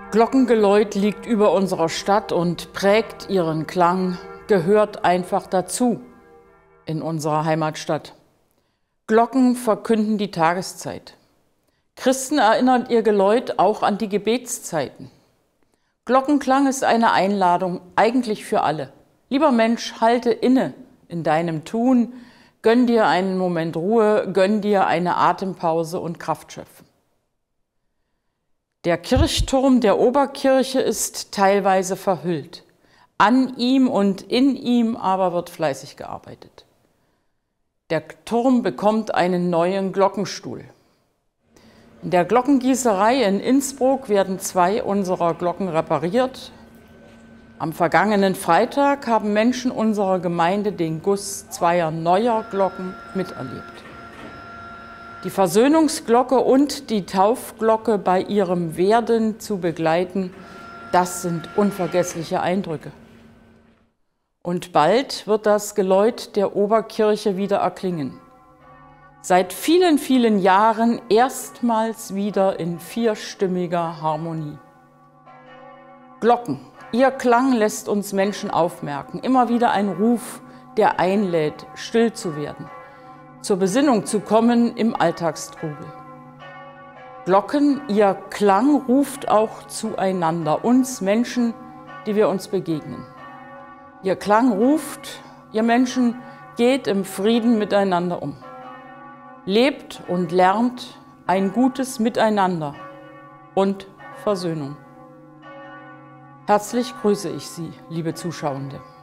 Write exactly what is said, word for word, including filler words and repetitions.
Glockengeläut liegt über unserer Stadt und prägt ihren Klang, gehört einfach dazu in unserer Heimatstadt. Glocken verkünden die Tageszeit. Christen erinnern ihr Geläut auch an die Gebetszeiten. Glockenklang ist eine Einladung, eigentlich für alle. Lieber Mensch, halte inne in deinem Tun, gönn dir einen Moment Ruhe, gönn dir eine Atempause und Kraft schöpfen. Der Kirchturm der Oberkirche ist teilweise verhüllt. An ihm und in ihm aber wird fleißig gearbeitet. Der Turm bekommt einen neuen Glockenstuhl. In der Glockengießerei in Innsbruck werden zwei unserer Glocken repariert. Am vergangenen Freitag haben Menschen unserer Gemeinde den Guss zweier neuer Glocken miterlebt. Die Versöhnungsglocke und die Taufglocke bei ihrem Werden zu begleiten, das sind unvergessliche Eindrücke. Und bald wird das Geläut der Oberkirche wieder erklingen. Seit vielen, vielen Jahren erstmals wieder in vierstimmiger Harmonie. Glocken, ihr Klang lässt uns Menschen aufmerken, immer wieder ein Ruf, der einlädt, still zu werden, zur Besinnung zu kommen im Alltagstrubel. Glocken, ihr Klang ruft auch zueinander, uns Menschen, die wir uns begegnen. Ihr Klang ruft, ihr Menschen, geht im Frieden miteinander um. Lebt und lernt ein gutes Miteinander und Versöhnung. Herzlich grüße ich Sie, liebe Zuschauende.